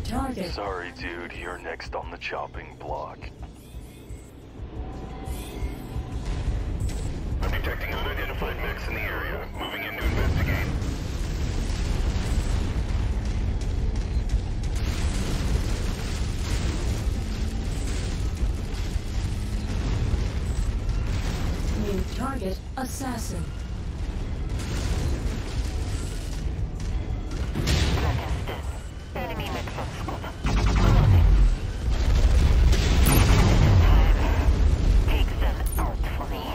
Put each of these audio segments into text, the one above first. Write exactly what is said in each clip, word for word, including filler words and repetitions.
target. Sorry, dude. You're next on the chopping block. I'm detecting unidentified mechs in the area. Moving in to investigate. New target, assassin. Enemy mech on scope. Take them out for me.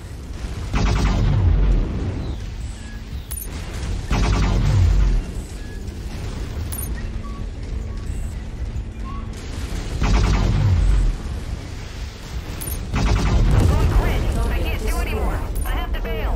I'm going crit. I can't do anymore. I have to bail.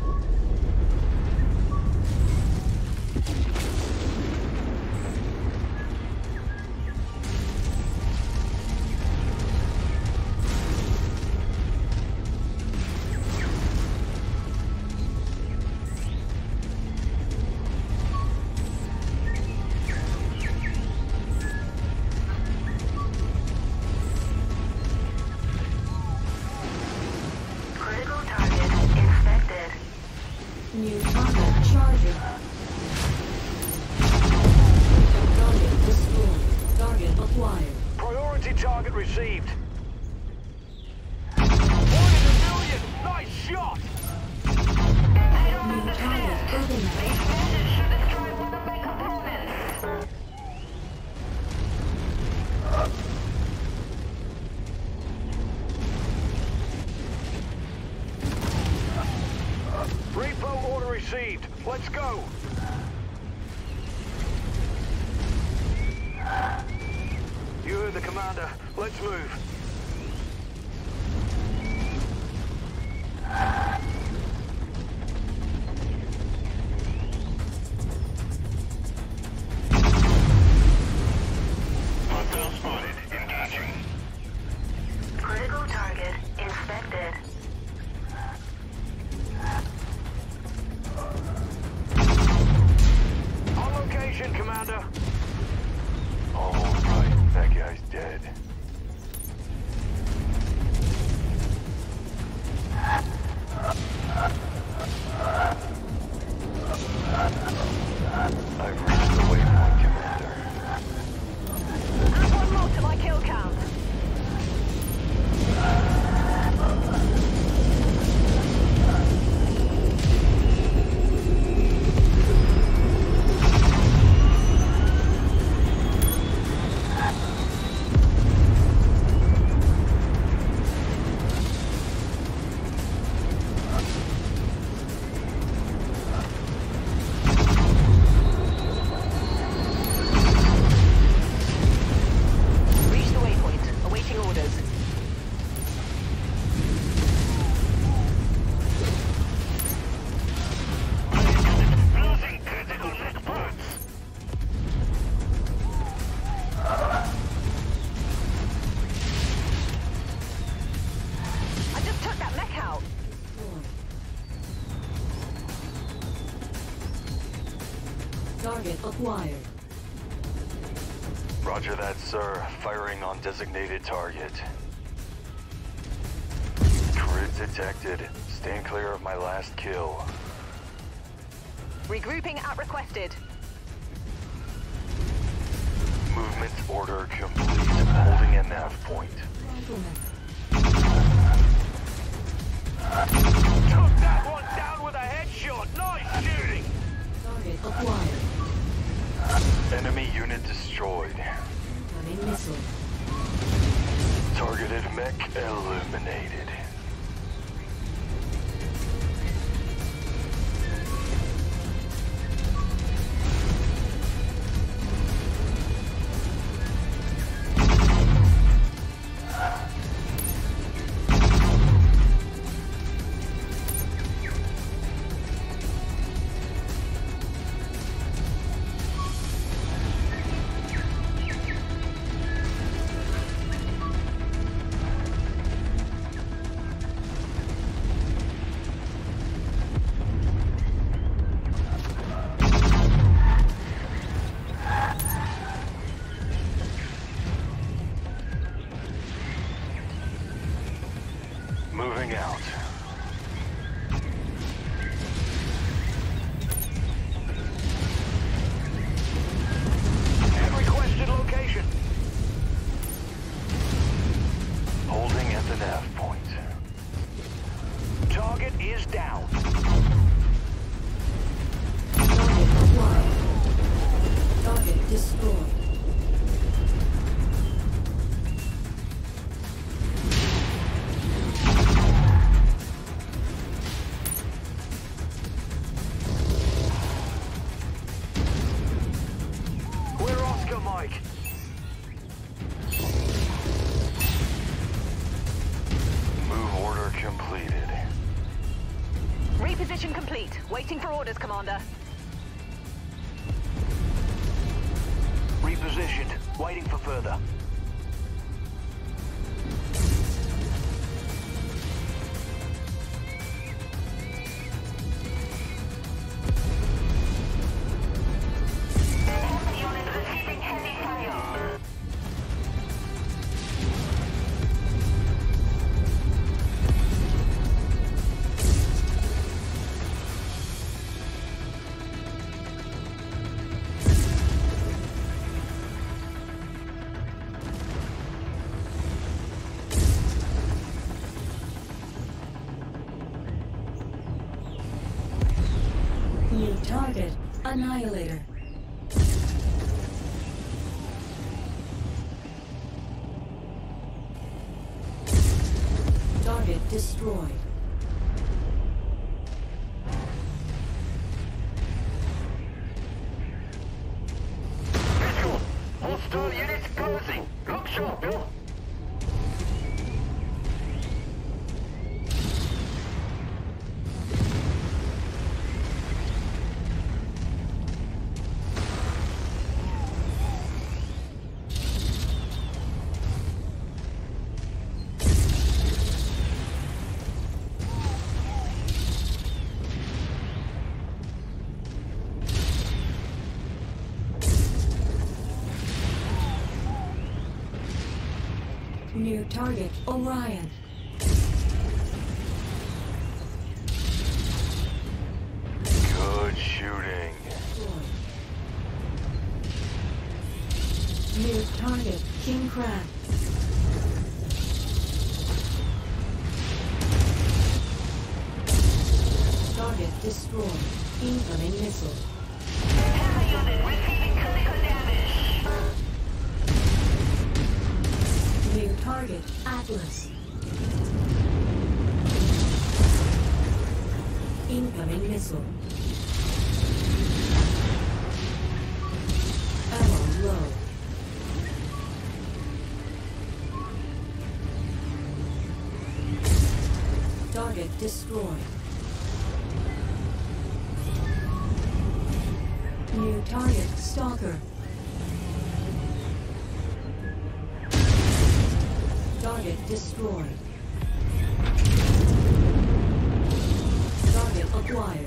Critical target inspected. New target, charger. Target destroyed. Target acquired. Priority target received. One in a million! Nice shot! New target, urban. These gadgets should destroy one of my components. Repo order received. Let's go. You heard the commander. Let's move. Hostile spotted. Engaging. Critical target inspected. On location, commander. All right. That guy's dead. I've reached the waypoint, Commander. Add one more to my kill count. Reach the waypoint. Awaiting orders. Losing critical mech parts. I just took that mech out. Target acquired. Roger that, sir. Firing on designated target. Crit detected. Stand clear of my last kill. Regrouping at requested. Movement order complete. Holding a nav point. Took that one down with a headshot. Nice shooting. Target acquired. Enemy unit destroyed. Incoming missile. Targeted mech eliminated. Moving out. Have requested location. Holding at the nav point. Target is down. Target acquired. Target destroyed. We're Oscar Mike. Move order completed. Reposition complete. Waiting for orders, Commander. Repositioned. Waiting for further. New target, Annihilator. Target destroyed. Visual. Hostile units closing. Look sharp, Bill. New target, Orion. Good shooting. Destroyed. New target, King Crab. Target destroyed. Incoming missile. New target, Atlas. Incoming missile. Ammo low. Target destroyed. New target, Stalker. Target destroyed. Target acquired.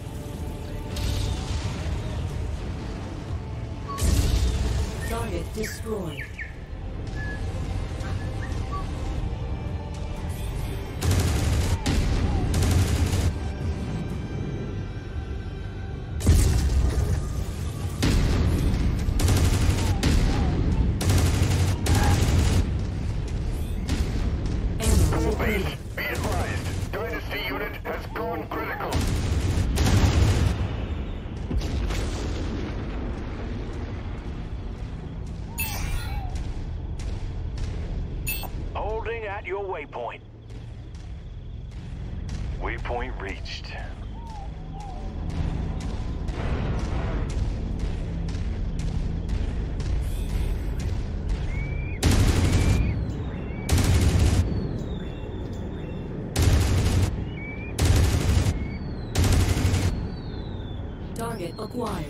Target destroyed. Ammo depleted. Be advised, Dynasty unit has gone critical. Holding at your waypoint. Waypoint reached. Target acquired.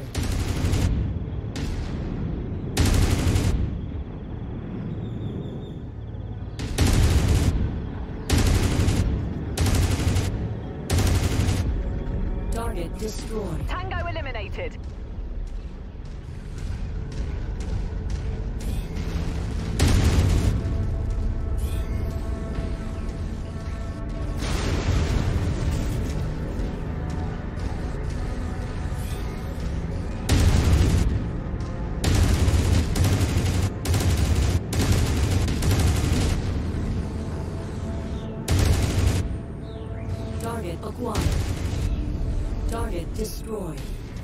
Target destroyed. Tango eliminated. Target acquired. Target destroyed.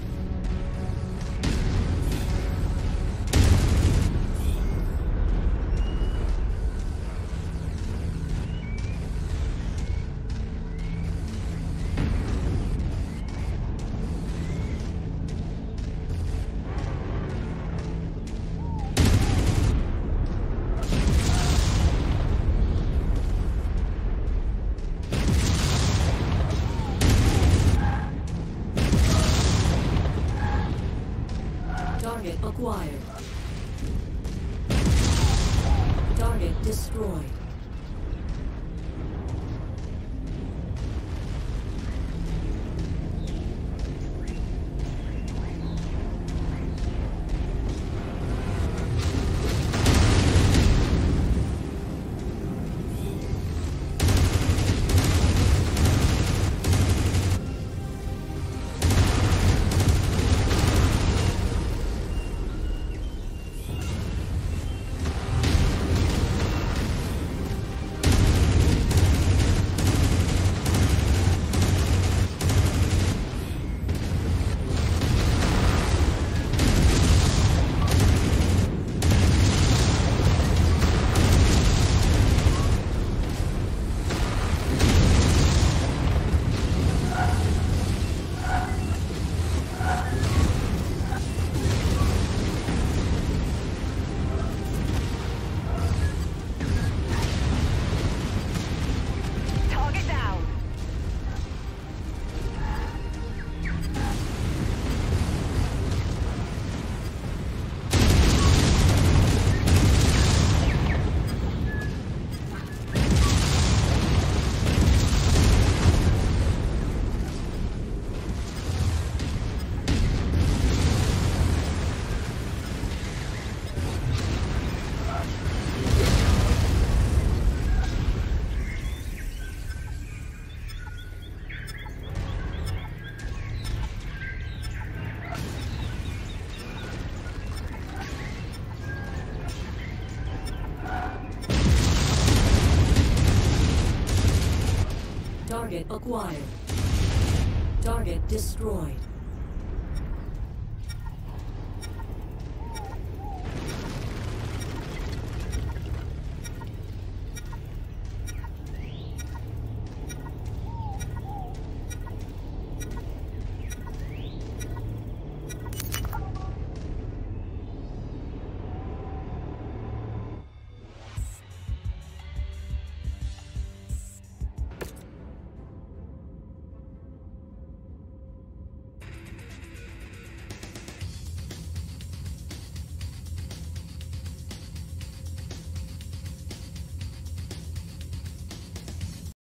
Target acquired. Target destroyed. Target down. Target acquired. Target destroyed.